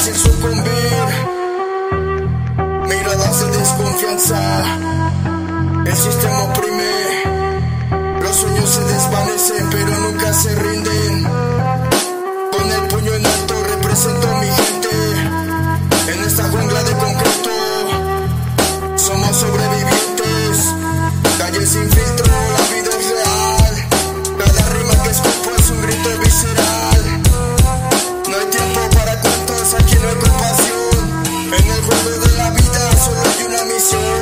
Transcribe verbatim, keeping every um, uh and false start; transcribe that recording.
fácil sucumbir. Miradas de desconfianza, el sistema oprime. Los sueños se desvanecen pero nunca se rinden. Con el puño en alto represento a mi gente. En esta jungla de concreto somos sobrevivientes. Calle sin filtro, la vida es real. Cada rima que escupo es un grito visceral. No hay tiempo para cuentos, aquí no hay compasión. En el juego de la vida solo hay una misión.